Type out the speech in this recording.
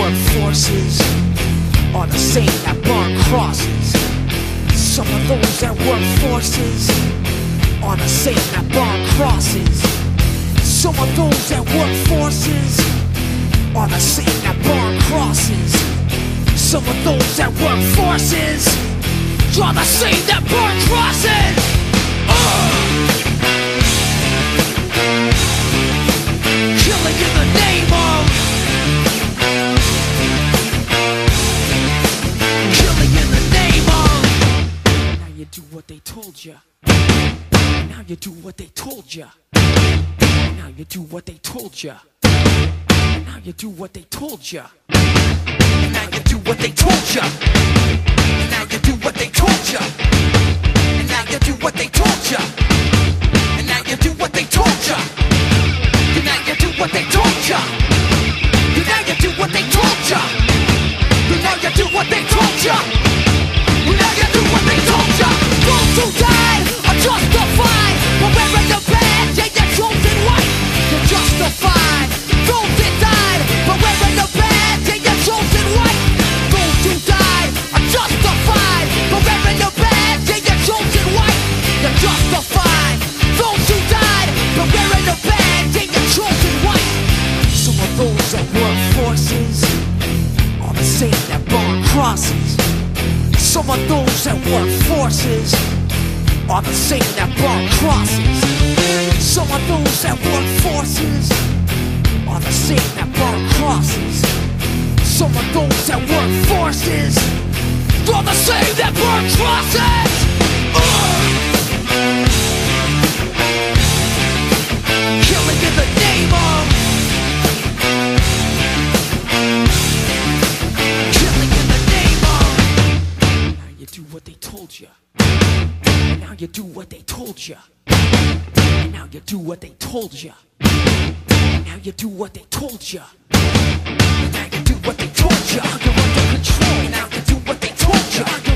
work forces are the same that burn crosses. Some of those that work forces are the same that burn crosses. Some of those that work forces are the same that burn crosses. Some of those that work forces are the same that burn crosses. Killing in the name of, killing in the name of. Now you do what they told you. Now you do what they told you. Now you do what they told you. Now you do what they told you. Now you do what they told you. Now you do what they told you. And now you do what they told you. And now you do what they told you. And now you do what they told you. And now you do what they told you. And now you do what they told you. And now you do what they told you. Those who died are justified for wearing the badge and your chosen white. You're justified. Those that died for wearing the badge and your chosen white. Those who died are justified for wearing the badge and your chosen white. You're justified. Those who died for wearing the badge and your chosen white. Some of those that work forces are the same that burn crosses. Some of those that work forces are the same that burn crosses. Some of those that work forces are the same that burn crosses. Some of those that work forces are the same that burn crosses. Killing in the name of, killing in the name of. Now you do what they told you. Now you do what they told you. Now you do what they told you. Now you do what they told you. Now you do what they told you. You're under control. Now you do what they told you.